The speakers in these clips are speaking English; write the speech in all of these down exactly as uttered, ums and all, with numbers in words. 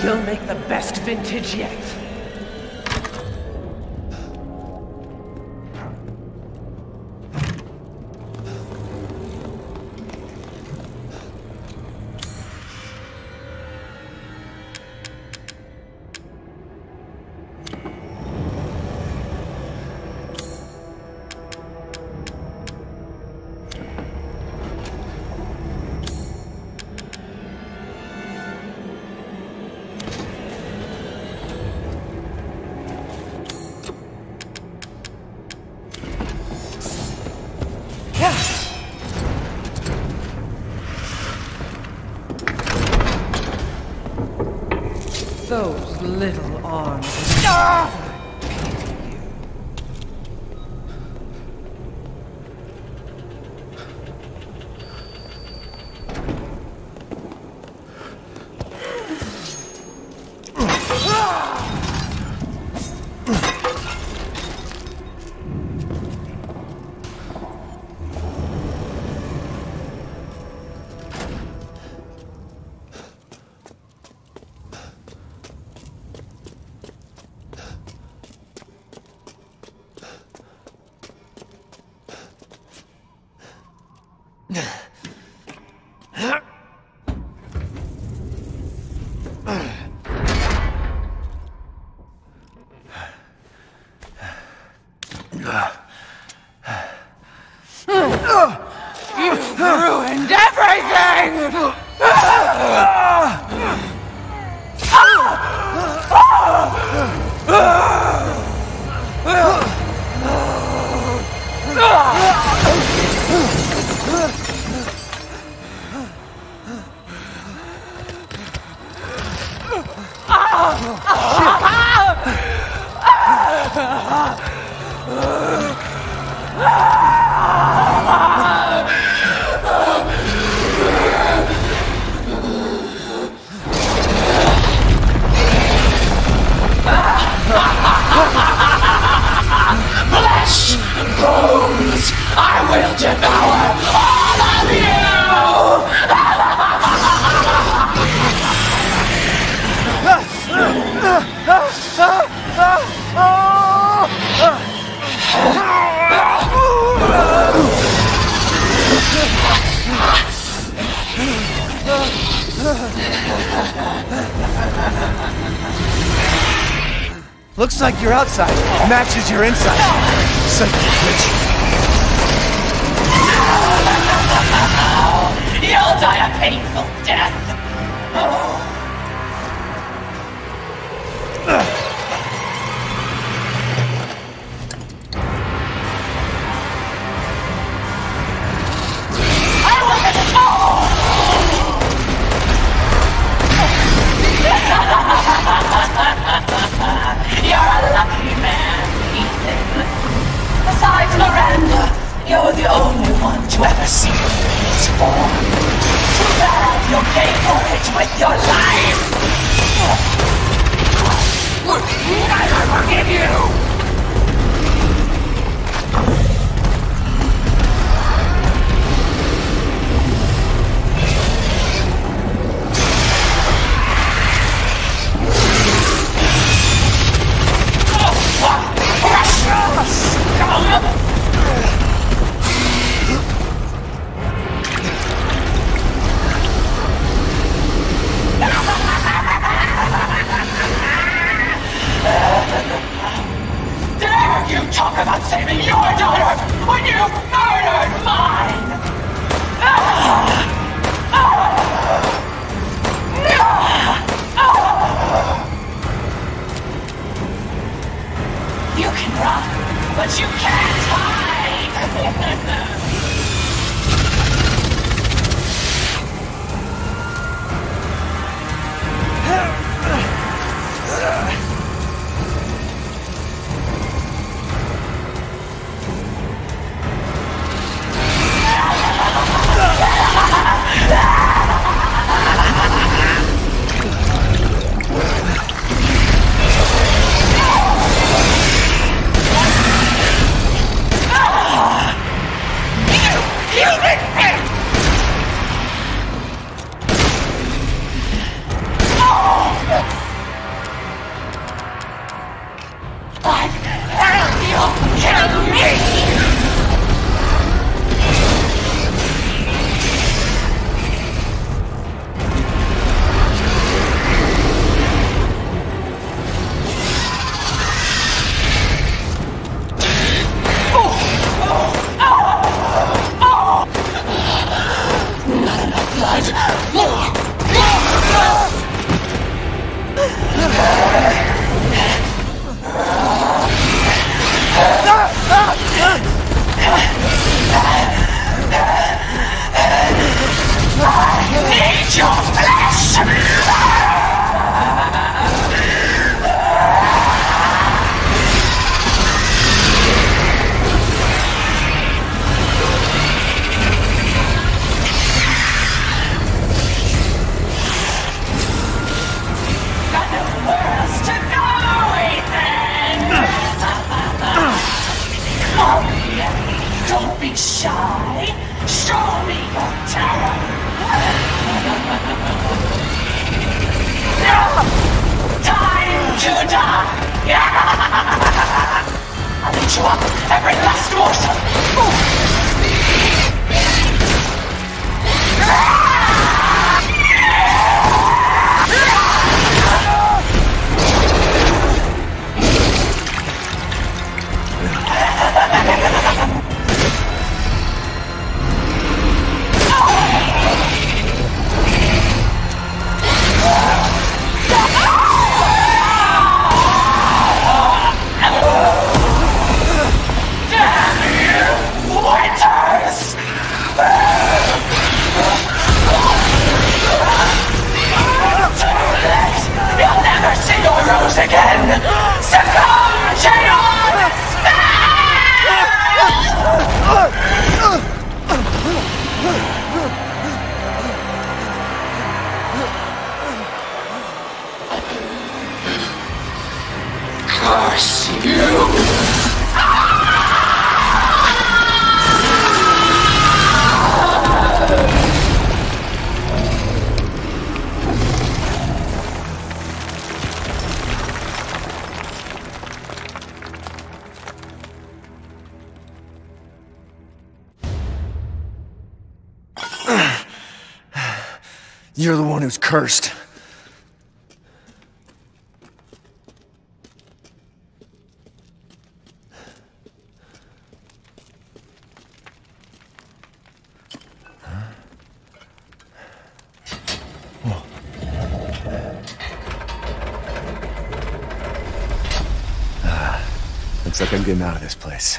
You'll make the best vintage yet. Those little arms. You've ruined everything! Flesh and bones, I will devour all of you! Looks like your outside matches your inside. Psychic glitch. You'll die a painful death! I want it all! You're a lucky man, Ethan. Besides Miranda, you're the only one to ever see its form. Too bad you'll pay for it with your life! I forgive you! be shy. Show me your terror. Time to die! I'll eat you up, every last morsel! Again! Succumb to your curse you! You're the one who's cursed. Whoa. Ah, looks like I'm getting out of this place.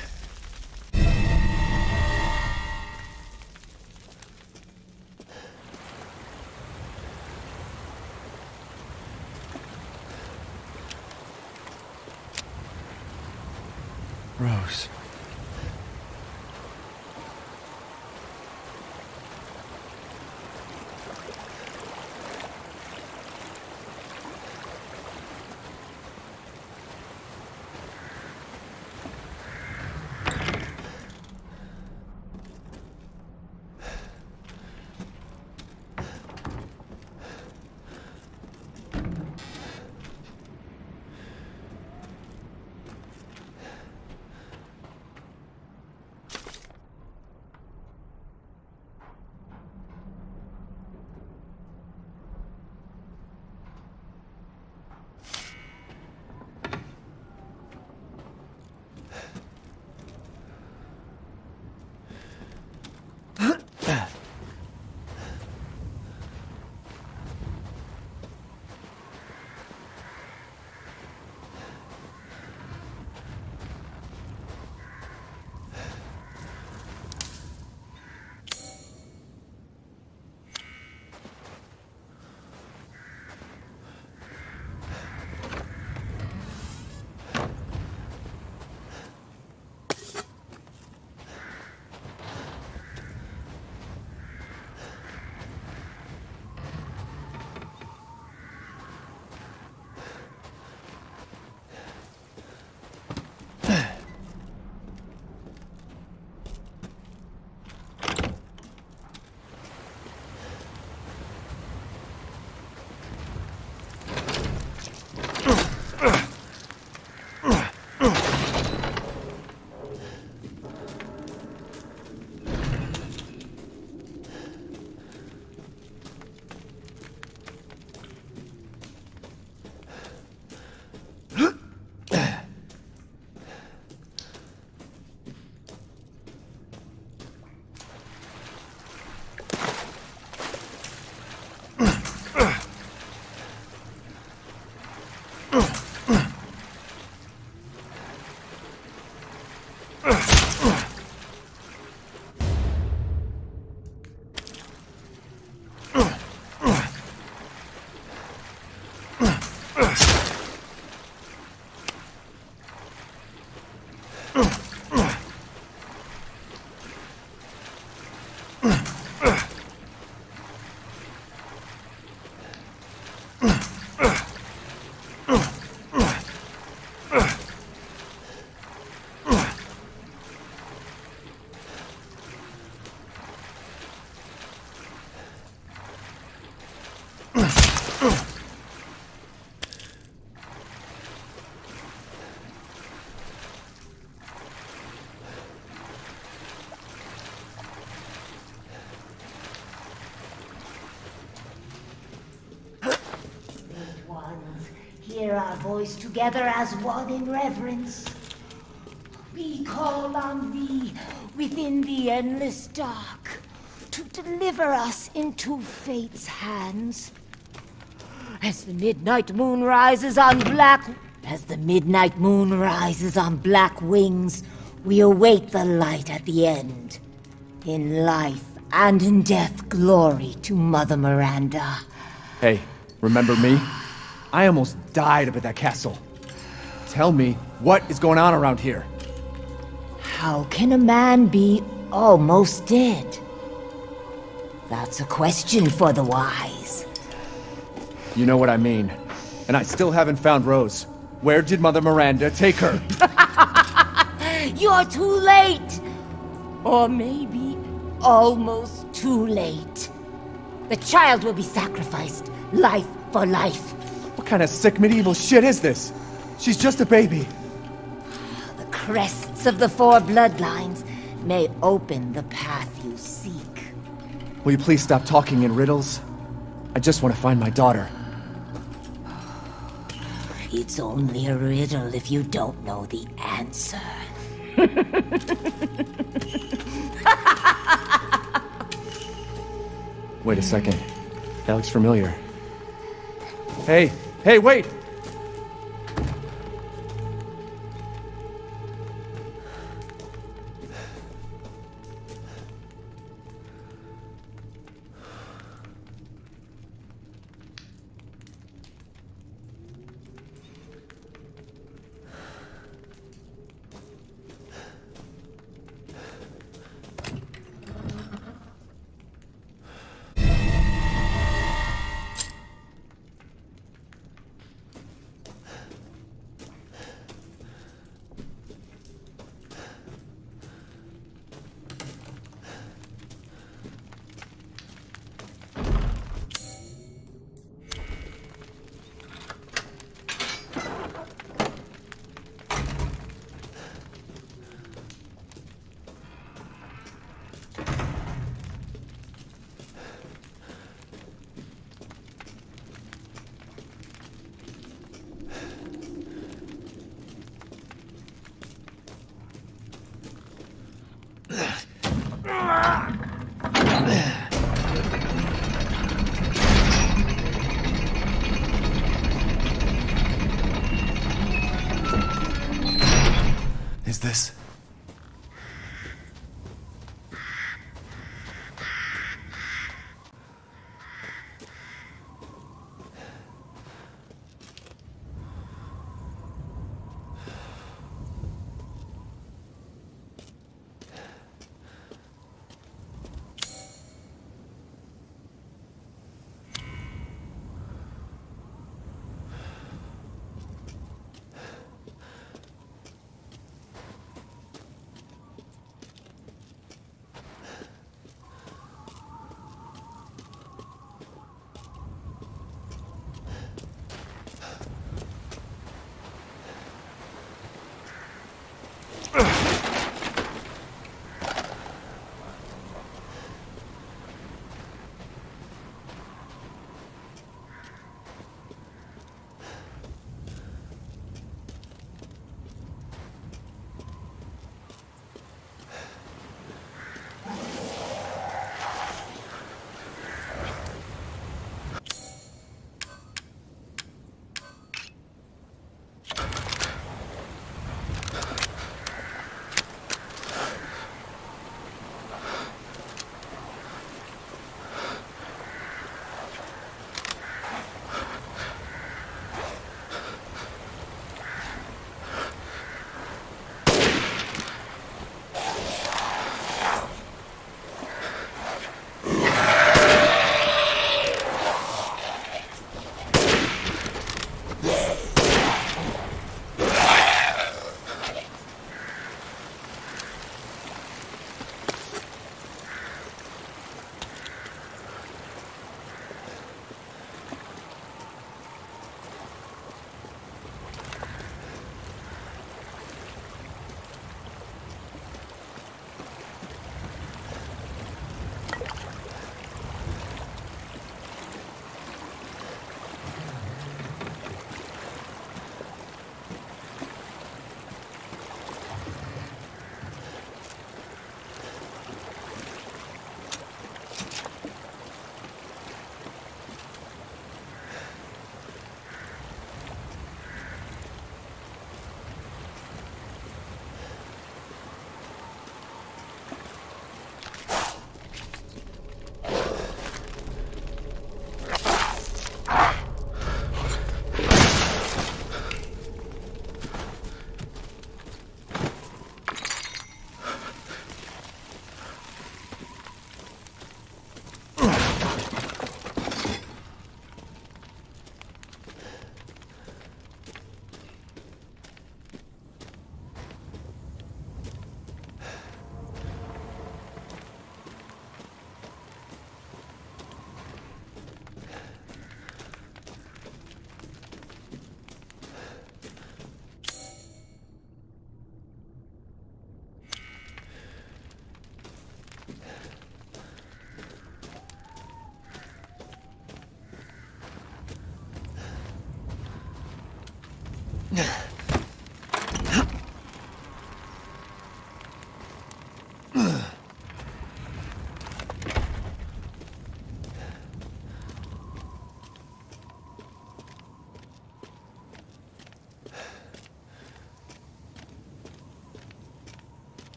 Rose. hear our voice together as one in reverence. We call on thee within the endless dark to deliver us into fate's hands. As the midnight moon rises on black... As the midnight moon rises on black wings, we await the light at the end. In life and in death, glory to Mother Miranda. Hey, remember me? I almost died up at that castle. Tell me, what is going on around here? How can a man be almost dead? That's a question for the wise. You know what I mean. And I still haven't found Rose. Where did Mother Miranda take her? You're too late! Or maybe almost too late. The child will be sacrificed, life for life. What kind of sick medieval shit is this? She's just a baby. The crests of the four bloodlines may open the path you seek. Will you please stop talking in riddles? I just want to find my daughter. It's only a riddle if you don't know the answer. Wait a second. That looks familiar. Hey! Hey, wait!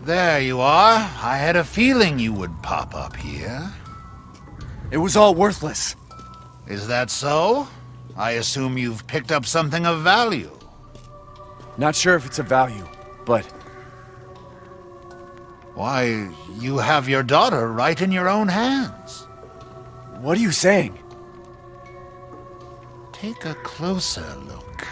There you are. I had a feeling you would pop up here. It was all worthless. Is that so? I assume you've picked up something of value. Not sure if it's of value, but... Why, you have your daughter right in your own hands. What are you saying? Take a closer look.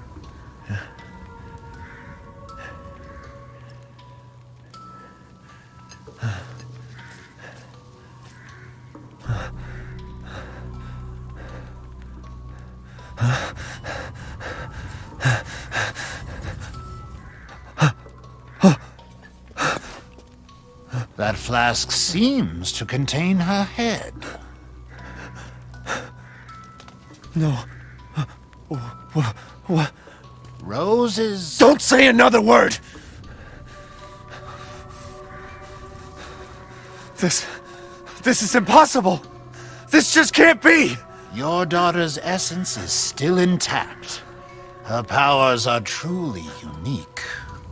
That flask seems to contain her head. No. What? What? Roses... Don't say another word! This... This is impossible! This just can't be! Your daughter's essence is still intact. Her powers are truly unique.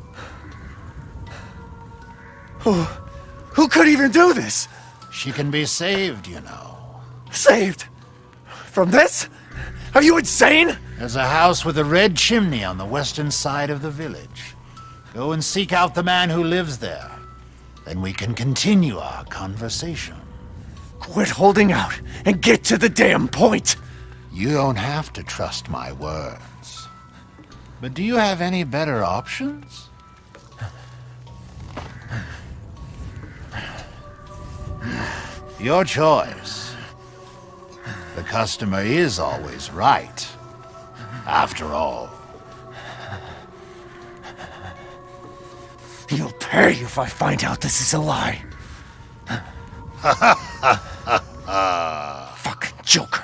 Who... Who could even do this? She can be saved, you know. Saved? From this? Are you insane? There's a house with a red chimney on the western side of the village. Go and seek out the man who lives there. Then we can continue our conversation. Quit holding out and get to the damn point! You don't have to trust my words. But do you have any better options? Your choice. The customer is always right. After all. You'll pay if I find out this is a lie. Fucking Joker.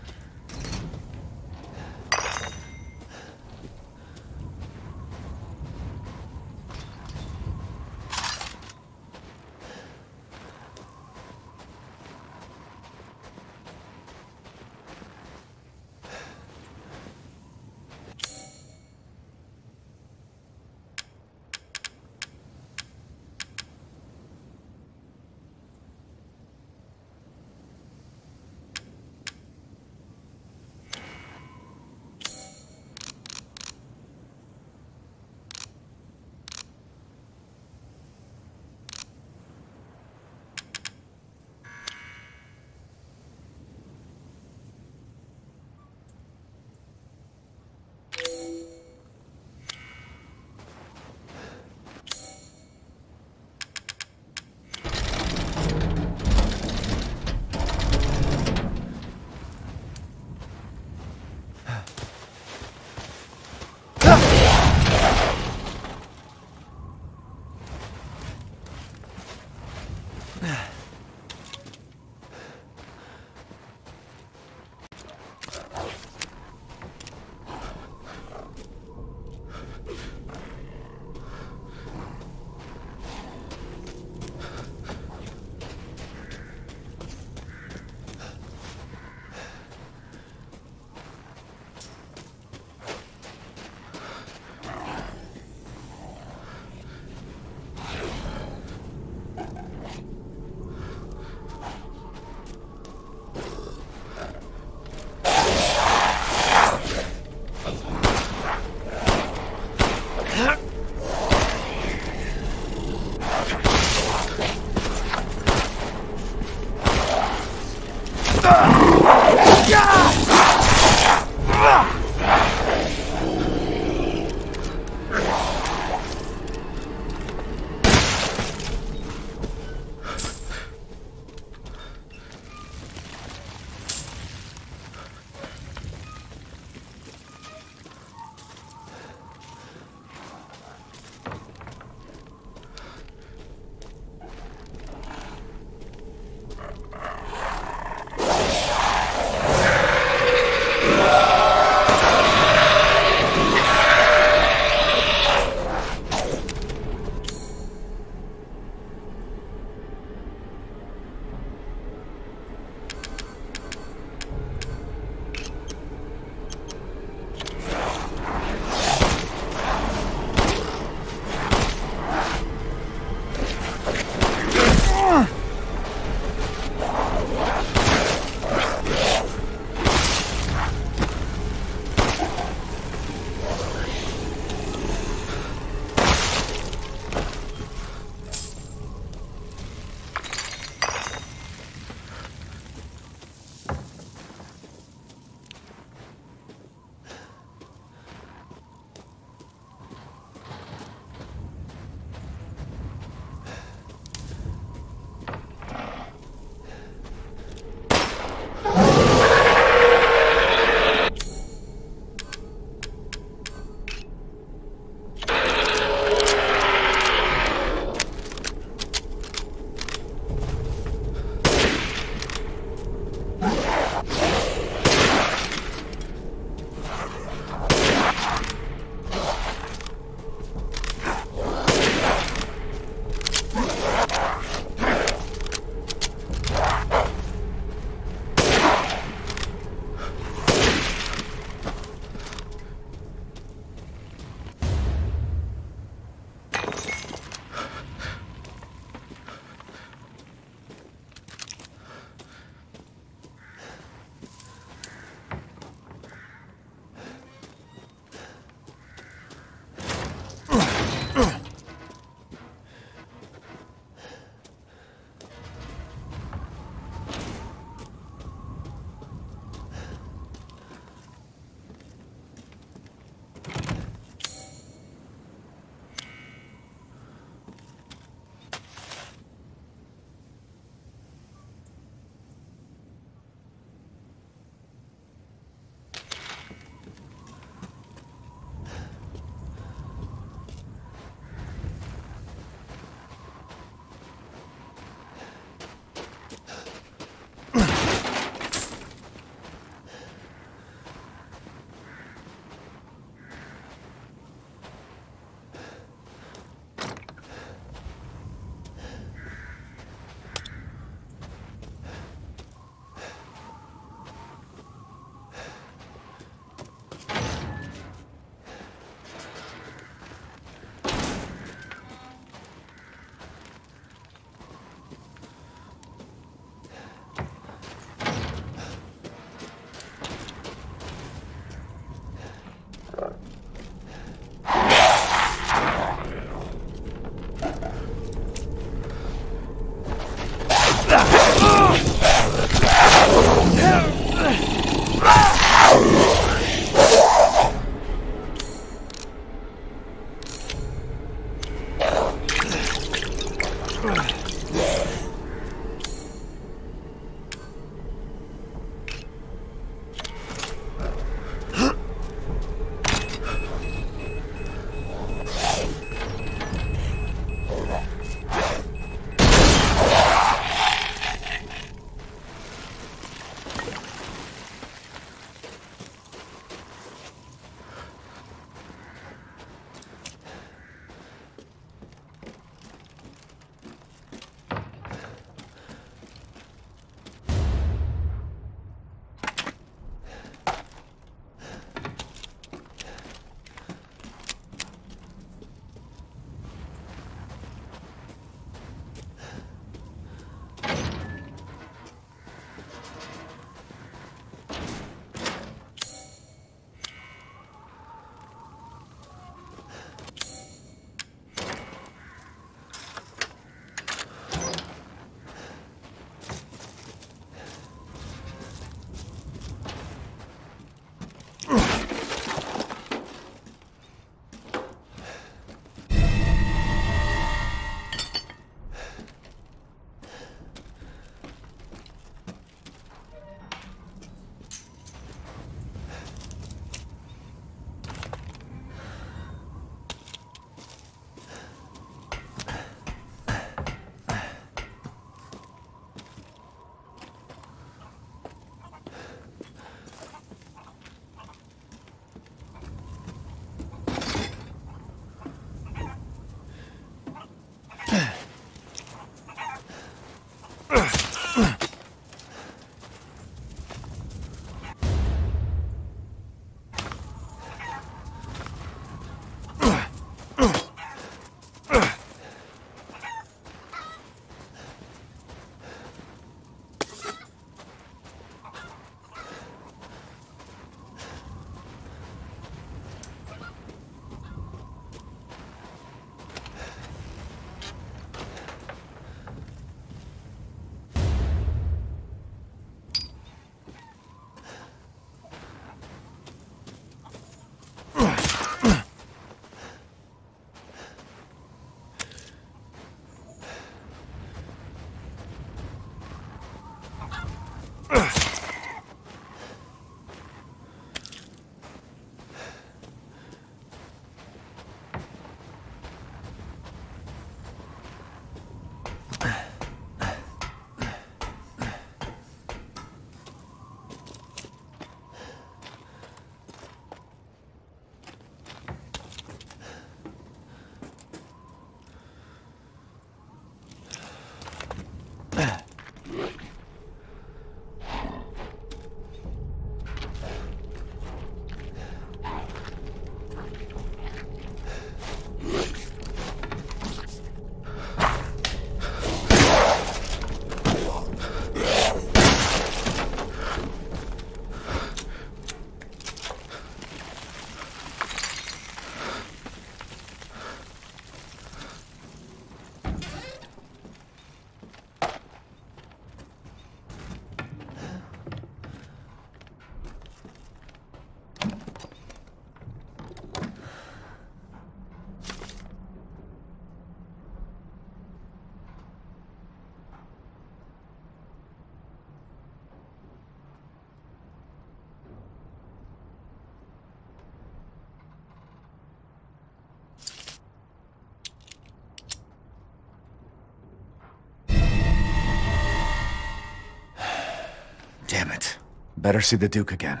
Better see the Duke again.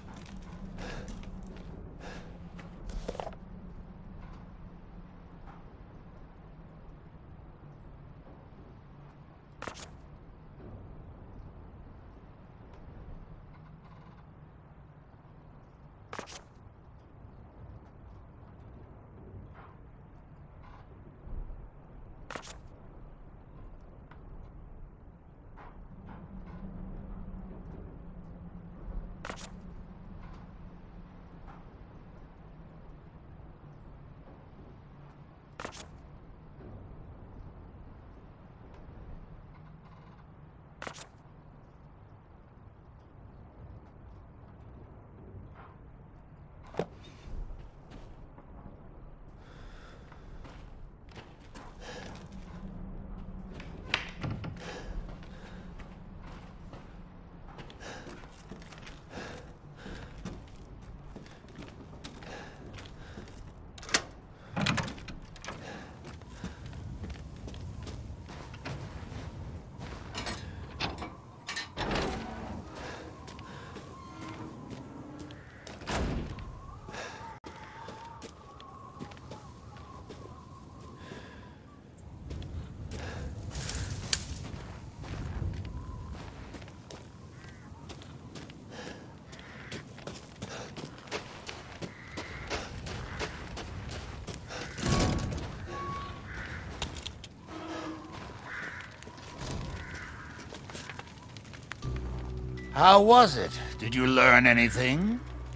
How was it? Did you learn anything?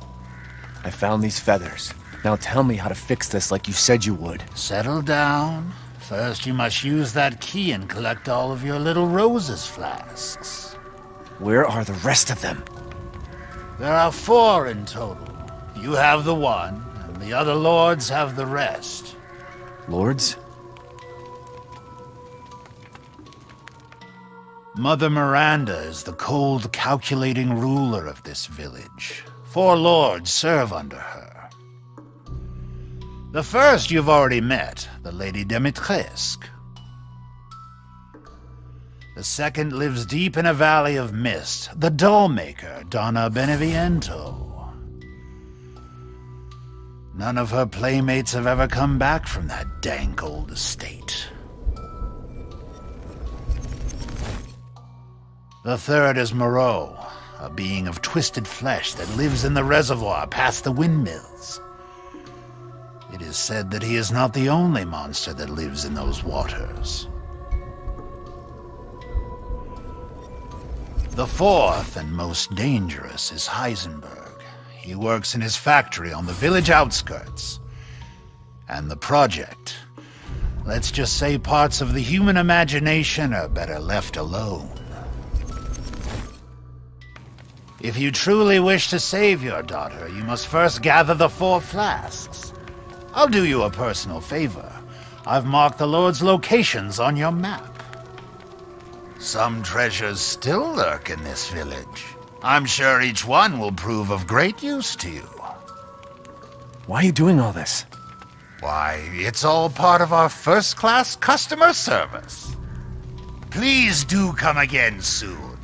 I found these feathers. Now tell me how to fix this like you said you would. Settle down. First you must use that key and collect all of your little roses flasks. Where are the rest of them? There are four in total. You have the one, and the other lords have the rest. Lords? Mother Miranda is the cold, calculating ruler of this village. Four lords serve under her. The first you've already met, the Lady Dimitrescu. The second lives deep in a valley of mist, the doll-maker, Donna Beneviento. None of her playmates have ever come back from that dank old estate. The third is Moreau, a being of twisted flesh that lives in the reservoir past the windmills. It is said that he is not the only monster that lives in those waters. The fourth and most dangerous is Heisenberg. He works in his factory on the village outskirts. And the project, let's just say parts of the human imagination are better left alone. If you truly wish to save your daughter, you must first gather the four flasks. I'll do you a personal favor. I've marked the Lord's locations on your map. Some treasures still lurk in this village. I'm sure each one will prove of great use to you. Why are you doing all this? Why, it's all part of our first-class customer service. Please do come again soon.